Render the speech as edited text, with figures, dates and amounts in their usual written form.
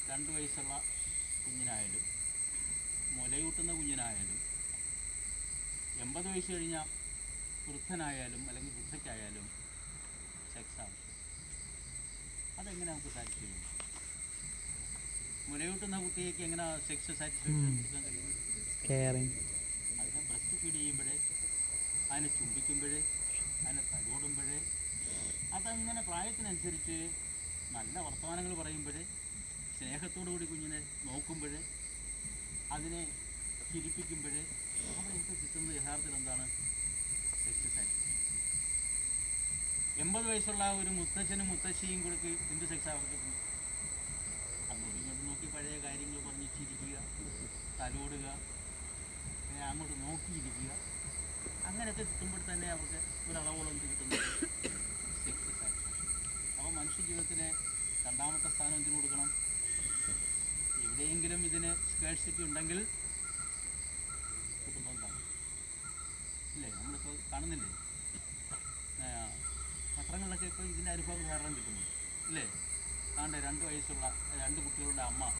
2 വയസ്സുള്ള കുഞ്ഞിനായാലും മുലയൂട്ടുന്ന കുഞ്ഞിനായാലും 80 വയസ്സ് കഴിഞ്ഞ വൃദ്ധനായാലും അല്ലെങ്കിൽ വൃദ്ധയ്ക്കായാലും സെക്സ് ആവശ്യം. അതെങ്ങനെ നമുക്ക് സാറ്റിസ്ഫൈ ചെയ്യും? മുലയൂട്ടുന്ന കുട്ടിക്ക് എങ്ങനെ സെക്സ് സാറ്റിസ്ഫാക്ഷൻ കൊടുക്കാൻ കഴിയും? അതിനെ ബ്രസ്റ്റ് ഫീഡ് ചെയ്യുമ്പോഴേ, അതിനെ ചുംബിക്കുമ്പോഴേ, അതിനെ തലോടുമ്പോഴേ, അതങ്ങനെ പ്രായത്തിനനുസരിച്ച് നല്ല വർത്തമാനങ്ങൾ പറയുമ്പോഴേ, സ്നേഹത്തോടു കൂടി കുഞ്ഞിനെ നോക്കുമ്പോഴേ, അതിനെ ചിരിപ്പിക്കുമ്പോഴേ അപ്പോൾ എനിക്ക് കിട്ടുന്നത് യഥാർത്ഥത്തിൽ എന്താണ്? Sex satisfaction. 80 വയസ്സുള്ള ഒരു മുത്തച്ഛനും മുത്തശ്ശിയും കൂടെ എന്ത് സെക്സ് അവർക്ക് കിട്ടുന്നു? അങ്ങോട്ടും ഇങ്ങോട്ടും നോക്കി പഴയ കാര്യങ്ങൾ പറഞ്ഞ് ചിരിക്കുക, തലോടുക, അങ്ങോട്ട് നോക്കിയിരിക്കുക, അങ്ങനെയൊക്കെ കിട്ടുമ്പോൾ തന്നെ അവർക്ക് ഒരളവോളം എന്ത് കിട്ടുന്നത്? Sex satisfaction. അപ്പോൾ മനുഷ്യ ജീവിതത്തിലെ രണ്ടാമത്തെ സ്ഥാനം എന്തിനു കൊടുക്കണം? എവിടെയെങ്കിലും ഇതിന് സ്കേഴ്സിറ്റി ഉണ്ടെങ്കിൽ കുടുംബം കാണും. ഇല്ലേ? നമ്മളിപ്പോൾ കാണുന്നില്ലേ പത്രങ്ങളിലൊക്കെ ഇപ്പോൾ ഇതിൻ്റെ അനുഭവം ധാരാളം കിട്ടുന്നുണ്ട്. ഇല്ലേ? ആണ്ട് 2 വയസ്സുള്ള 2 കുട്ടികളുടെ അമ്മ